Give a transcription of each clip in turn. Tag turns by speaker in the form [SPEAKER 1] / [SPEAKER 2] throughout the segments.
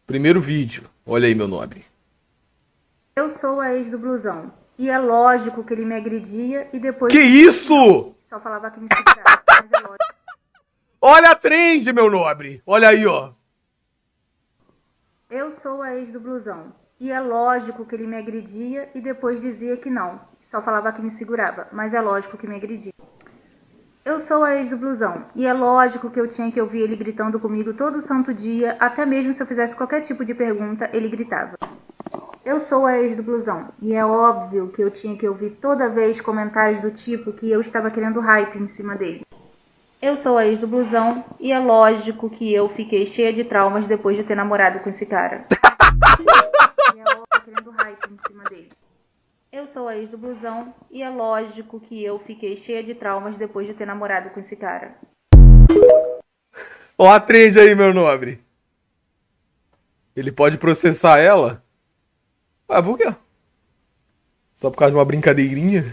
[SPEAKER 1] Primeiro vídeo. Olha aí, meu nobre.
[SPEAKER 2] Eu sou a ex do blusão. E é lógico que ele me agredia e depois...
[SPEAKER 1] Que isso?
[SPEAKER 2] Só falava que me segurava, mas é lógico.
[SPEAKER 1] Olha a trend, meu nobre. Olha aí, ó.
[SPEAKER 2] Eu sou a ex do blusão. E é lógico que ele me agredia e depois dizia que não. Só falava que me segurava, mas é lógico que me agredia. Eu sou a ex do blusão. E é lógico que eu tinha que ouvir ele gritando comigo todo santo dia, até mesmo se eu fizesse qualquer tipo de pergunta, ele gritava. Eu sou a ex do blusão. E é óbvio que eu tinha que ouvir toda vez comentários do tipo que eu estava querendo hype em cima dele. Eu sou a ex do blusão e é lógico que eu fiquei cheia de traumas depois de ter namorado com esse cara. E é óbvio querendo hype em cima dele. Eu sou a ex do blusão e é lógico que eu fiquei cheia de traumas depois de ter namorado com esse cara.
[SPEAKER 1] Ó a trend aí, meu nobre. Ele pode processar ela? Ah, por quê? Só por causa de uma brincadeirinha?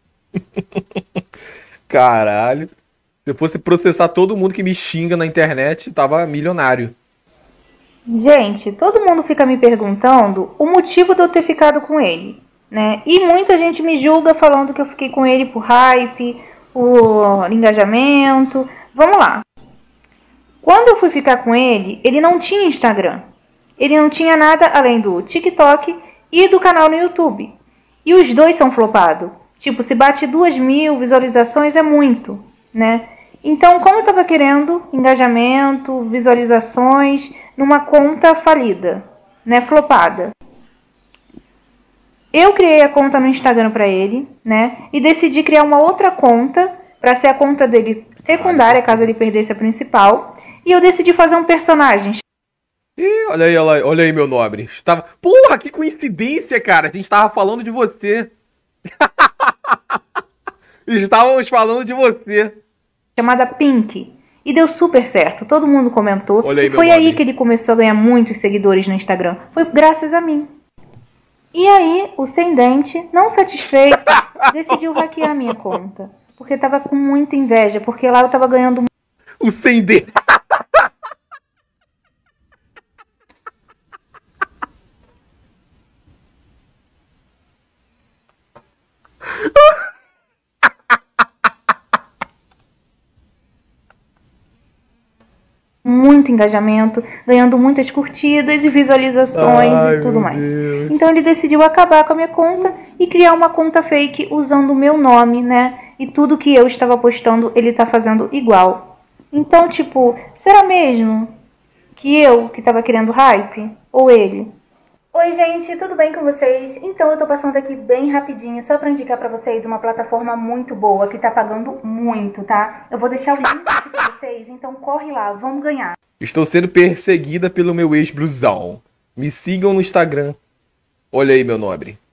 [SPEAKER 1] Caralho. Se eu fosse processar todo mundo que me xinga na internet, tava milionário.
[SPEAKER 2] Gente, todo mundo fica me perguntando o motivo de eu ter ficado com ele, né? E muita gente me julga falando que eu fiquei com ele por hype, por engajamento. Vamos lá. Quando eu fui ficar com ele, ele não tinha Instagram. Ele não tinha nada além do TikTok e do canal no YouTube. E os dois são flopados. Tipo, se bate 2.000 visualizações é muito, né? Então, como eu tava querendo engajamento, visualizações numa conta falida, né, flopada. Eu criei a conta no Instagram pra ele, né, e decidi criar uma outra conta pra ser a conta dele secundária, caso ele perdesse a principal. E eu decidi fazer um personagem.
[SPEAKER 1] Ih, olha aí, meu nobre. Estava... Porra, que coincidência, cara. A gente tava falando de você. Estávamos falando de você.
[SPEAKER 2] Chamada Pink. E deu super certo. Todo mundo comentou.
[SPEAKER 1] Olha aí,
[SPEAKER 2] e foi aí que ele começou a ganhar muitos seguidores no Instagram. Foi graças a mim. E aí, o Sem Dente, não satisfeito, decidiu hackear a minha conta. Porque tava com muita inveja. Porque lá eu tava ganhando...
[SPEAKER 1] O Sem Dente.
[SPEAKER 2] muito engajamento, ganhando muitas curtidas e visualizações e tudo mais.
[SPEAKER 1] Deus.
[SPEAKER 2] Então ele decidiu acabar com a minha conta e criar uma conta fake usando o meu nome, né? E tudo que eu estava postando ele tá fazendo igual. Então, tipo, será mesmo que eu que tava querendo hype? Ou ele? Oi gente, tudo bem com vocês? Então eu tô passando aqui bem rapidinho só pra indicar pra vocês uma plataforma muito boa que tá pagando muito, tá? Eu vou deixar o link aqui pra vocês, então corre lá, vamos ganhar.
[SPEAKER 1] Estou sendo perseguida pelo meu ex-blusão. Me sigam no Instagram. Olha aí, meu nobre.